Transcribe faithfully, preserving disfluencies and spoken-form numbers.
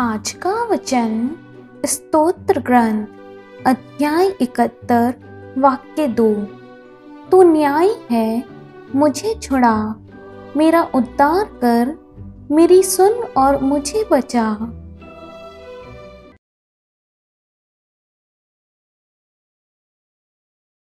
आज का वचन स्तोत्र ग्रंथ अध्याय इकहत्तर वाक्य दो। तू न्याय है, मुझे छुड़ा, मेरा उद्धार कर, मेरी सुन और मुझे बचा।